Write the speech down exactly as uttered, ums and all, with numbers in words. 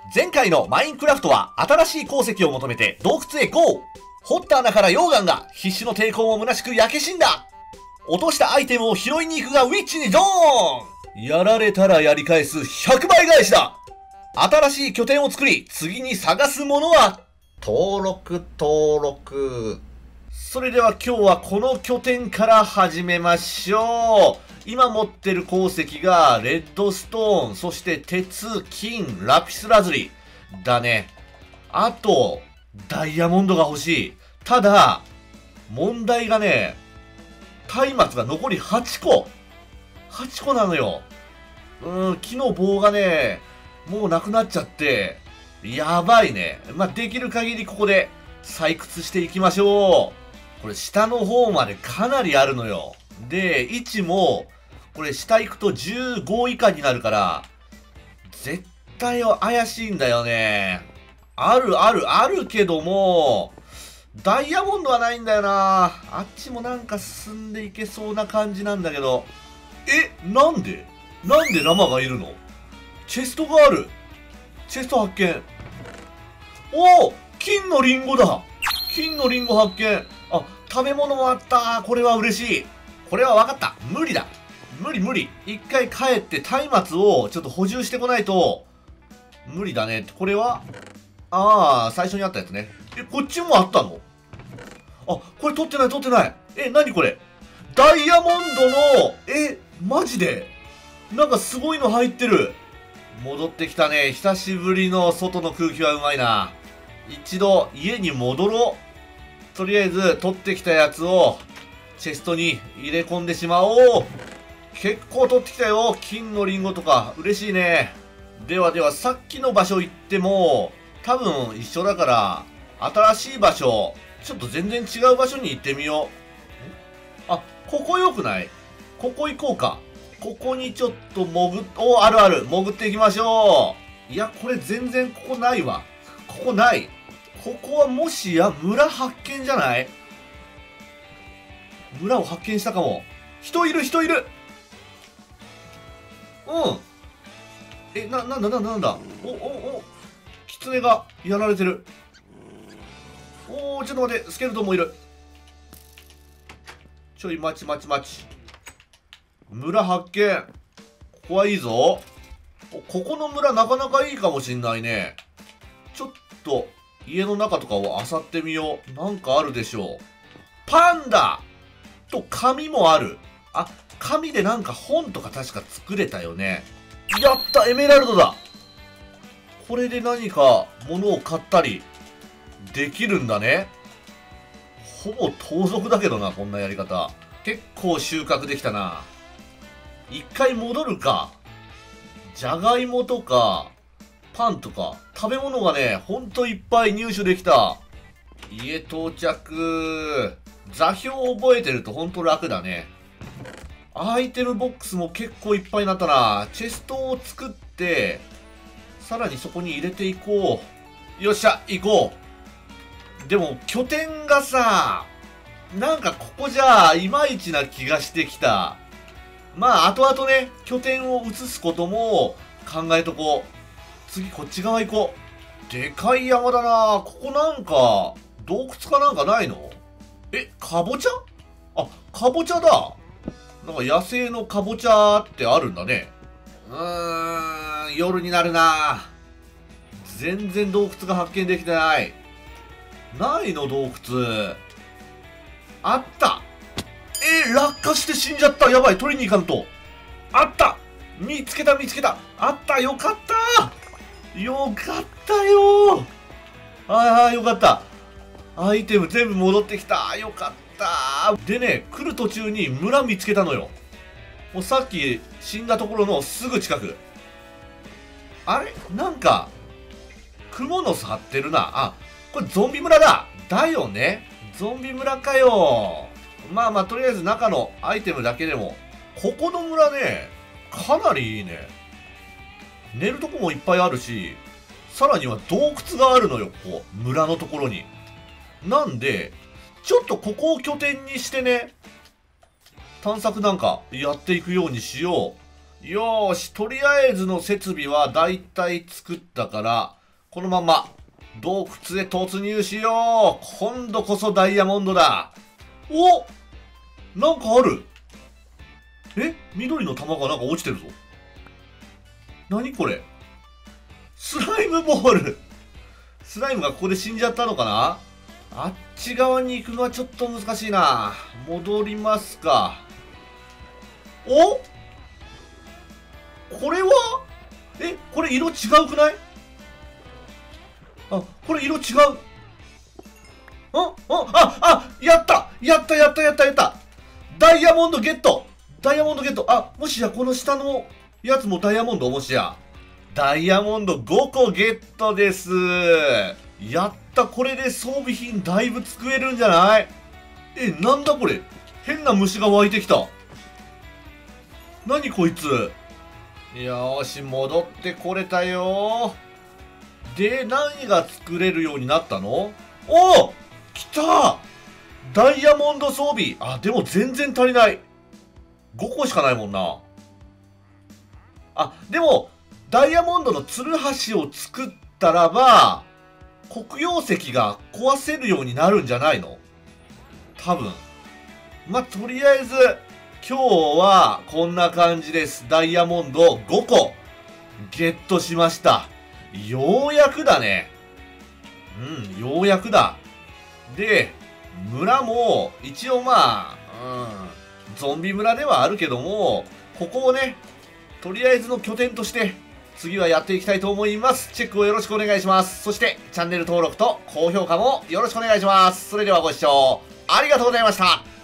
前回のマインクラフトは新しい鉱石を求めて洞窟へ ゴー! 掘った穴から溶岩が必死の抵抗も虚しく焼け死んだ。落としたアイテムを拾いに行くがウィッチにドーン。やられたらやり返すひゃくばい返しだ。新しい拠点を作り、次に探すものは登録登録。それでは今日はこの拠点から始めましょう。今持ってる鉱石がレッドストーン、そして鉄、金、ラピスラズリだね。あとダイヤモンドが欲しい。ただ問題がね、松明が残りはちこはちこなのよ。うーん、木の棒がねもうなくなっちゃってやばいね。まあ、できる限りここで採掘していきましょう。これ下の方までかなりあるのよ。で位置もこれ下行くとじゅうご以下になるから絶対怪しいんだよね。あるあるあるけどもダイヤモンドはないんだよな。あっちもなんか進んでいけそうな感じなんだけど。え、なんでなんでラマがいるの？チェストがある。チェスト発見。おお、金のリンゴだ。金のリンゴ発見。あ、食べ物もあった。これは嬉しい。これは分かった。無理だ。無理無理。一回帰って松明をちょっと補充してこないと無理だね。これはああ、最初にあったやつね。え、こっちもあったの？あ、これ取ってない取ってない。え、なにこれ？ダイヤモンドの、え、マジでなんかすごいの入ってる。戻ってきたね。久しぶりの外の空気はうまいな。一度家に戻ろう。とりあえず取ってきたやつをチェストに入れ込んでしまおう。結構取ってきたよ。金のリンゴとか嬉しいね。ではではさっきの場所行っても多分一緒だから新しい場所ちょっと全然違う場所に行ってみよう。あ、ここ良くない？ここ行こうか。ここにちょっと潜っ、お、あるある。潜っていきましょう。いや、これ全然ここないわ。ここない。ここはもしや村発見じゃない？村を発見したかも。人いる人いる。うん。え、な、なんだなんだなんだ。お、お、お。キツネがやられてる。おー、ちょっと待って。スケルトンもいる。ちょい待ち待ち待ち。村発見。ここはいいぞ。ここの村なかなかいいかもしんないね。ちょっと家の中とかを漁ってみよう。なんかあるでしょう。パンダと紙もある。あ、紙でなんか本とか確か作れたよね。やった、エメラルドだ。これで何か物を買ったりできるんだね。ほぼ盗賊だけどな、こんなやり方。結構収穫できたな。一回戻るか。じゃがいもとかパンとか食べ物がねほんといっぱい入手できた。家到着。座標を覚えてるとほんと楽だね。アイテムボックスも結構いっぱいになったな。チェストを作ってさらにそこに入れていこう。よっしゃ行こう。でも拠点がさなんかここじゃいまいちな気がしてきた。まあ後々ね拠点を移すことも考えとこう。次こっち側行こう。でかい山だな。ここなんか洞窟かなんかないの？え、かぼちゃ？あ、かぼちゃだ。なんか野生のかぼちゃってあるんだね。うーん、夜になるな。全然洞窟が発見できてない。ないの洞窟。あった。えー、落下して死んじゃった。やばい、取りに行かんと。あった。見つけた見つけた。あった。よかったよかったよ。ああ、よかった。アイテム全部戻ってきた。よかった。でね、来る途中に村見つけたのよ。もうさっき死んだところのすぐ近く。あれなんかクモの巣張ってるな。あ、これゾンビ村だ。だよね。ゾンビ村かよ。まあまあとりあえず中のアイテムだけでも。ここの村ねかなりいいね。寝るとこもいっぱいあるしさらには洞窟があるのよ。ここ村のところに。なんでちょっとここを拠点にしてね探索なんかやっていくようにしよよーし、とりあえずの設備はだいたい作ったから、このまま洞窟へ突入しよう。今度こそダイヤモンドだ。お、なんかある。え、緑の玉がなんか落ちてるぞ。何これ。スライムボール。スライムがここで死んじゃったのかな。あっち側に行くのはちょっと難しいな。戻りますか。お、これはえ、これ色違うくない。あ、これ色違う。あ、あ、あ、あ、やったやったやったやったやった。ダイヤモンドゲット。ダイヤモンドゲット。あ、もしやこの下のやつもダイヤモンド。もしやダイヤモンドごこゲットです。やった。これで装備品だいぶ作れるんじゃない。え、なんだこれ。変な虫が湧いてきた。何こいつ。よーし、戻ってこれたよー。で、何が作れるようになったの。おお、来た。ダイヤモンド装備。あ、でも全然足りない。ごこしかないもんな。あ、でも、ダイヤモンドのツルハシを作ったらば、黒曜石が壊せるようになるんじゃないの。多分。まあ、とりあえず、今日はこんな感じです。ダイヤモンドごこゲットしました。ようやくだね。うん、ようやくだ。で、村も一応まあ、うん、ゾンビ村ではあるけども、ここをね、とりあえずの拠点として次はやっていきたいと思います。チェックをよろしくお願いします。そしてチャンネル登録と高評価もよろしくお願いします。それではご視聴ありがとうございました。